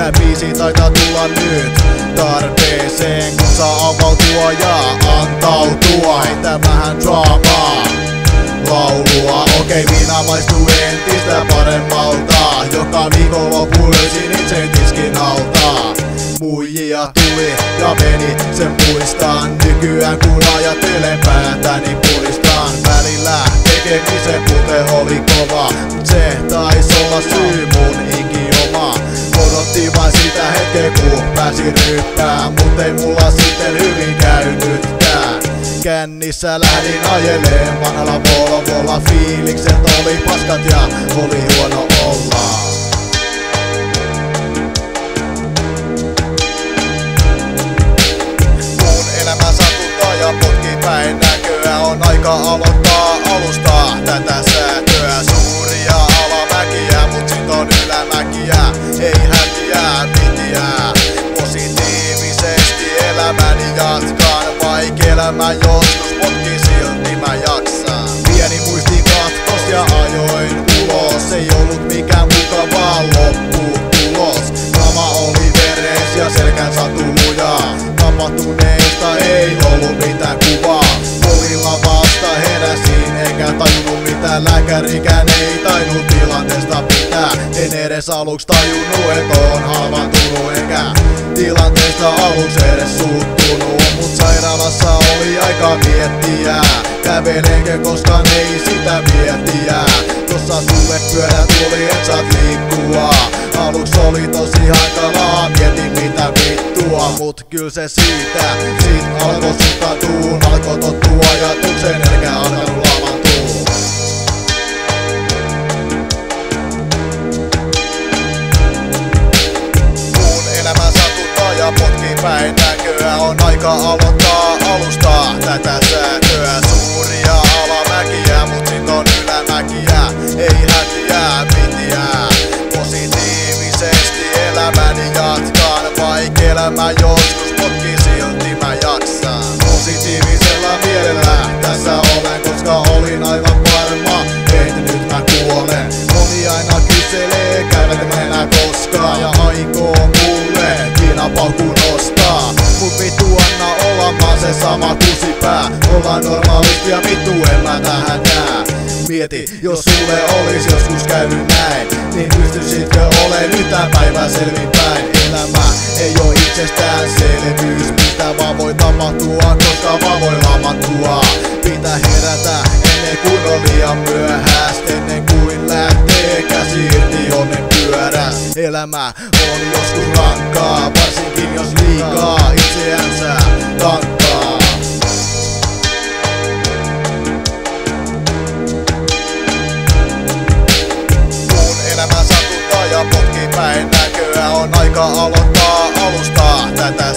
Tää biisi taitaa tulla nyt tarpeeseen, kun saa avautua ja antautua. Heitä vähän draamaa, laulua. Okei, minä maistuu entistä paremmalta. Joka viikonloppu löysin itse tiskin alta. Muijia tuli ja meni, sen muistan. Nykyään kun ajattelen päätäni puristan. Välillä tekemisen puute oli kova, mut se tais olla syy mun ikioma. Odotti vain sitä hetkeä kun pääsin ryppään, mut ei mulla sitten hyvin käynytkään. Kännissä lähdin ajeleen vanhalla Volvolla. Fiilikset oli paskat ja oli huono olla. Mun elämä satuttaa ja potkii päin näköä. On aika aloittaa alusta tätä säätöä. Suuria alamäkiä, mut sit on ylämäkiä. Ei hätiä, pitiä. Positiivisesti elämäni jatkan. Vaik elämä joskus potkii, silti mä jaksan. Pieni muisti kattos ja ajoin ulos. Ei ollut mikään mukavaa lopputulos. Sama oli veres ja selkän satulujaa. Tapahtuneista ei ollut mitään kuvaa. Polilla vasta heräsin, enkä tajunnut mitään. Lääkärikään ei tainnut tilanteesta pitää. En edes aluks tajunnut, et on halvaantunut. Enkä tilanteesta aluks edes suuttunut. Mut sairaalassa oli aika miettiä. Kävelenkö koskaan ei sitä miettiä. Tossa sulle pyörä tuli, et saat liikkua. Aluks oli tosi hankalaa, mietin mitä vittua. Mut kyl se siitä, sit alkoi suhtautuun. Alkoi tottua ajatukseen, eikä alkanut lamantuu. Mun elämä satuttaa ja potkii päin näköä. On aika aloittaa alusta tätä säätöä. Suuria alamäkiä, mut sit on ylämäkiä. Ei hätiä, pitiä. Positiivisesti elämäni jatkan. Vaik elämä joskus potkii, silti mä jaksan. Positiivisella mielellä tässä olen, koska olin aivan varma, et nyt mä kuolen. Moni aina kyselee, käyvätkö mä enää koskaan. Ja aikoo mulle viinapaukku nostaa. Mut vittu anna olla, mä se sama kusipää. Ollaan normaalisti ja vittu en mä tähän jää. Mieti, jos sulle olis joskus käynyt näin, niin pystyisitkö olen yhtään päivää selvinpäin. Elämä ei oo itsestäänselvyys, mitä vaan voi tapahtua, koska vaan voi lamattua. Pitää herätä ennen kuin on liian myöhäistä, ennen kuin lähtee käsi irti onnen pyörä. Elämä on joskus rankkaa, varsinkin jos liikaa itseänsä tankkaa. Ja potkii päin näköä. On aika aloittaa alusta tätä